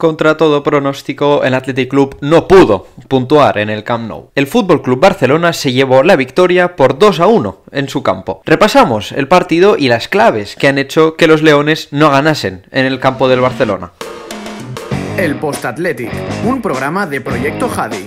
Contra todo pronóstico, el Athletic Club no pudo puntuar en el Camp Nou. El Fútbol Club Barcelona se llevó la victoria por 2-1 en su campo. Repasamos el partido y las claves que han hecho que los leones no ganasen en el campo del Barcelona. El Post Athletic, un programa de Proyecto Jadi.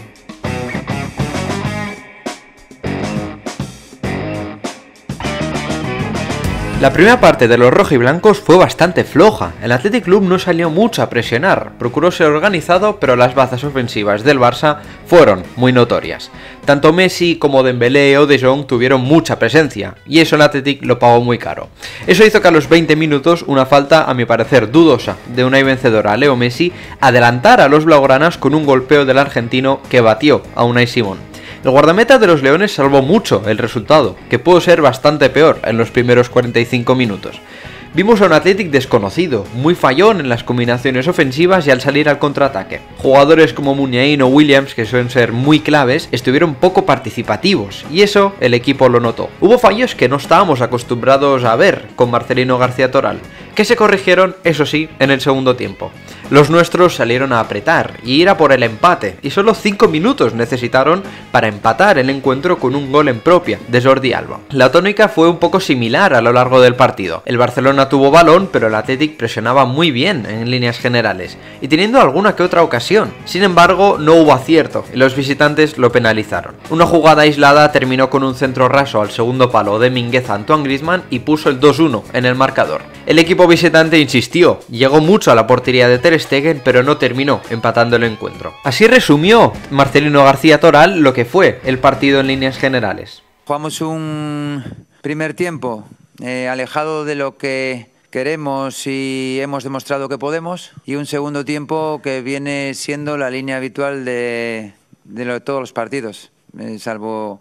La primera parte de los rojiblancos fue bastante floja. El Athletic Club no salió mucho a presionar, procuró ser organizado, pero las bazas ofensivas del Barça fueron muy notorias. Tanto Messi como Dembélé o De Jong tuvieron mucha presencia, y eso el Athletic lo pagó muy caro. Eso hizo que a los 20 minutos una falta, a mi parecer dudosa, de Unai vencedora a Leo Messi, adelantara a los blaugranas con un golpeo del argentino que batió a Unai Simón. El guardameta de los Leones salvó mucho el resultado, que pudo ser bastante peor en los primeros 45 minutos. Vimos a un Athletic desconocido, muy fallón en las combinaciones ofensivas y al salir al contraataque. Jugadores como Muniain o Williams, que suelen ser muy claves, estuvieron poco participativos, y eso el equipo lo notó. Hubo fallos que no estábamos acostumbrados a ver con Marcelino García Toral, que se corrigieron, eso sí, en el segundo tiempo. Los nuestros salieron a apretar y ir a por el empate, y solo 5 minutos necesitaron para empatar el encuentro con un gol en propia de Jordi Alba. La tónica fue un poco similar a lo largo del partido. El Barcelona tuvo balón, pero el Athletic presionaba muy bien en líneas generales, y teniendo alguna que otra ocasión. Sin embargo, no hubo acierto, y los visitantes lo penalizaron. Una jugada aislada terminó con un centro raso al segundo palo de Mingueza a Antoine Griezmann y puso el 2-1 en el marcador. El equipo visitante insistió, llegó mucho a la portería de Ter Stegen, pero no terminó empatando el encuentro. Así resumió Marcelino García Toral lo que fue el partido en líneas generales. Jugamos un primer tiempo alejado de lo que queremos y hemos demostrado que podemos, y un segundo tiempo que viene siendo la línea habitual de todos los partidos, salvo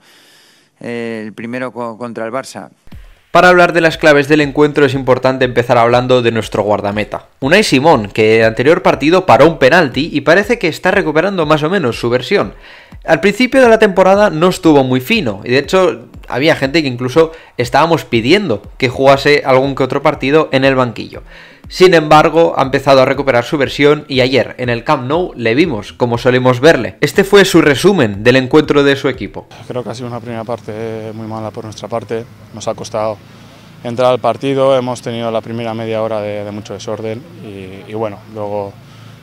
el primero contra el Barça. Para hablar de las claves del encuentro es importante empezar hablando de nuestro guardameta. Unai Simón, que en el anterior partido paró un penalti y parece que está recuperando más o menos su versión. Al principio de la temporada no estuvo muy fino, y de hecho había gente que incluso estábamos pidiendo que jugase algún que otro partido en el banquillo. Sin embargo, ha empezado a recuperar su versión y ayer en el Camp Nou le vimos como solemos verle. Este fue su resumen del encuentro de su equipo. Creo que ha sido una primera parte muy mala por nuestra parte, nos ha costado entrar al partido, hemos tenido la primera media hora de mucho desorden y bueno, luego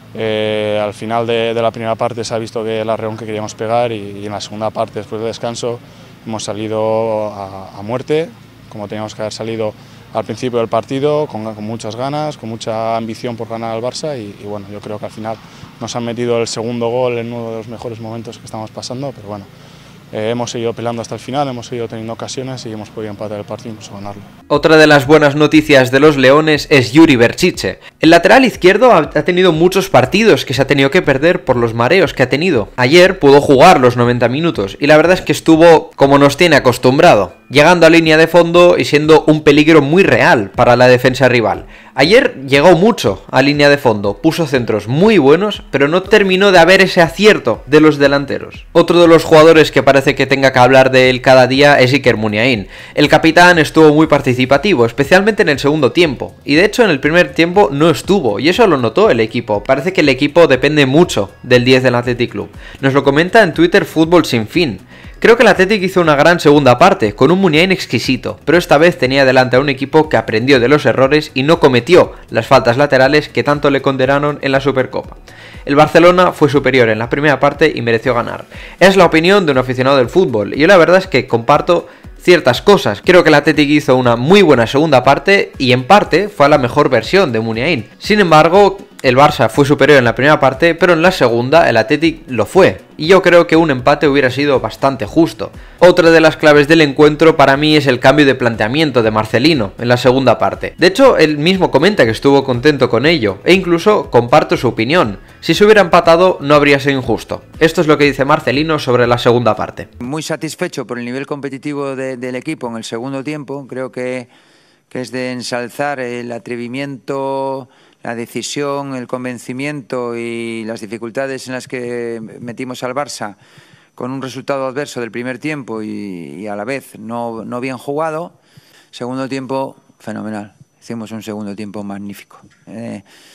al final de la primera parte se ha visto que el arreón que queríamos pegar y en la segunda parte, después del descanso, hemos salido a muerte, como teníamos que haber salido al principio del partido, con muchas ganas, con mucha ambición por ganar al Barça y bueno, yo creo que al final nos han metido el segundo gol en uno de los mejores momentos que estamos pasando, pero bueno, hemos seguido peleando hasta el final, hemos seguido teniendo ocasiones y hemos podido empatar el partido y incluso ganarlo. Otra de las buenas noticias de los Leones es Yuri Berchiche. El lateral izquierdo ha tenido muchos partidos que se ha tenido que perder por los mareos que ha tenido. Ayer pudo jugar los 90 minutos y la verdad es que estuvo como nos tiene acostumbrado, llegando a línea de fondo y siendo un peligro muy real para la defensa rival. Ayer llegó mucho a línea de fondo, puso centros muy buenos, pero no terminó de haber ese acierto de los delanteros. Otro de los jugadores que parece que tenga que hablar de él cada día es Iker Muniain. El capitán estuvo muy participativo, especialmente en el segundo tiempo, y de hecho en el primer tiempo no estuvo, y eso lo notó el equipo. Parece que el equipo depende mucho del 10 del Athletic Club. Nos lo comenta en Twitter Fútbol Sin Fin. Creo que el Athletic hizo una gran segunda parte, con un Muniain exquisito, pero esta vez tenía delante a un equipo que aprendió de los errores y no cometió las faltas laterales que tanto le condenaron en la Supercopa. El Barcelona fue superior en la primera parte y mereció ganar. Es la opinión de un aficionado del fútbol, y yo la verdad es que comparto ciertas cosas. Creo que el Athletic hizo una muy buena segunda parte y en parte fue la mejor versión de Muniain. Sin embargo, el Barça fue superior en la primera parte, pero en la segunda el Athletic lo fue, y yo creo que un empate hubiera sido bastante justo. Otra de las claves del encuentro para mí es el cambio de planteamiento de Marcelino en la segunda parte. De hecho, él mismo comenta que estuvo contento con ello, e incluso comparto su opinión. Si se hubiera empatado no habría sido injusto. Esto es lo que dice Marcelino sobre la segunda parte. Muy satisfecho por el nivel competitivo del equipo en el segundo tiempo. Creo que es de ensalzar el atrevimiento, la decisión, el convencimiento y las dificultades en las que metimos al Barça con un resultado adverso del primer tiempo y a la vez no bien jugado. Segundo tiempo, fenomenal. Hicimos un segundo tiempo magnífico.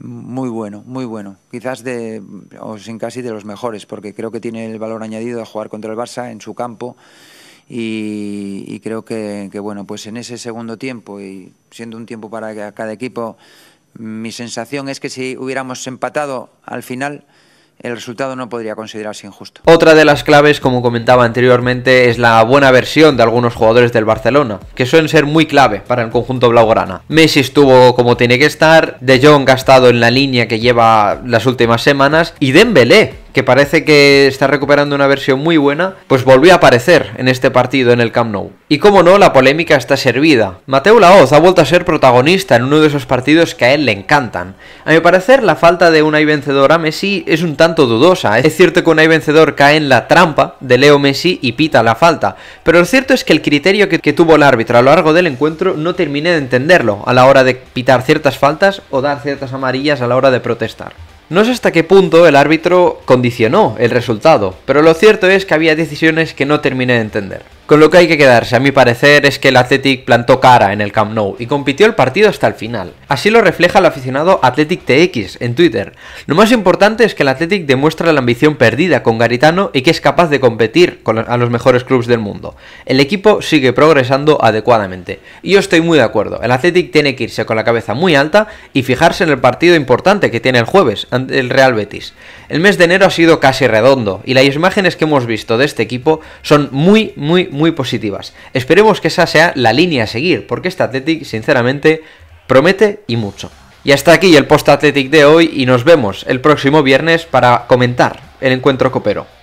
muy bueno. Quizás o sin casi de los mejores, porque creo que tiene el valor añadido de jugar contra el Barça en su campo y creo que bueno, pues en ese segundo tiempo y siendo un tiempo para cada equipo, mi sensación es que si hubiéramos empatado al final, el resultado no podría considerarse injusto. Otra de las claves, como comentaba anteriormente, es la buena versión de algunos jugadores del Barcelona, que suelen ser muy clave para el conjunto blaugrana. Messi estuvo como tiene que estar, De Jong ha estado en la línea que lleva las últimas semanas, y Dembélé, que parece que está recuperando una versión muy buena, pues volvió a aparecer en este partido en el Camp Nou. Y como no, la polémica está servida. Mateu Laoz ha vuelto a ser protagonista en uno de esos partidos que a él le encantan. A mi parecer, la falta de Unai vencedor a Messi es un tanto dudosa. Es cierto que Unai vencedor cae en la trampa de Leo Messi y pita la falta, pero lo cierto es que el criterio que tuvo el árbitro a lo largo del encuentro no terminé de entenderlo a la hora de pitar ciertas faltas o dar ciertas amarillas a la hora de protestar. No sé hasta qué punto el árbitro condicionó el resultado, pero lo cierto es que había decisiones que no terminé de entender. Con lo que hay que quedarse, a mi parecer, es que el Athletic plantó cara en el Camp Nou y compitió el partido hasta el final. Así lo refleja el aficionado Athletic TX en Twitter. Lo más importante es que el Athletic demuestra la ambición perdida con Garitano y que es capaz de competir a los mejores clubes del mundo. El equipo sigue progresando adecuadamente. Y yo estoy muy de acuerdo, el Athletic tiene que irse con la cabeza muy alta y fijarse en el partido importante que tiene el jueves ante el Real Betis. El mes de enero ha sido casi redondo y las imágenes que hemos visto de este equipo son muy positivas. Esperemos que esa sea la línea a seguir, porque este Athletic sinceramente promete y mucho. Y hasta aquí el post Athletic de hoy y nos vemos el próximo viernes para comentar el encuentro copero.